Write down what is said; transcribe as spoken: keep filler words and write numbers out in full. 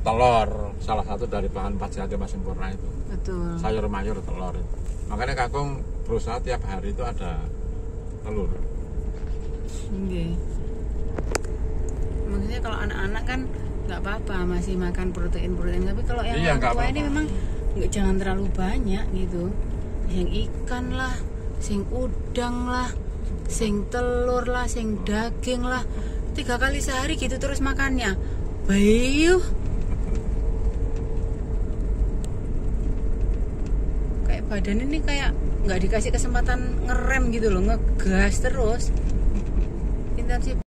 telur salah satu dari bahan empat sehat lima sempurna itu. Betul. Sayur mayur telur itu. Makanya kakung berusaha tiap hari itu ada telur. Oke. Maksudnya kalau anak-anak kan nggak apa-apa masih makan protein-protein, tapi kalau yang Iya, orang nggak tua ini apa-apa. memang nggak, jangan terlalu banyak gitu. Yang ikan lah, sing udang lah, sing telur lah, sing daging lah, tiga kali sehari gitu terus makannya. Bayu. Kayak badan ini kayak nggak dikasih kesempatan ngerem gitu loh, ngegas terus. Intensif.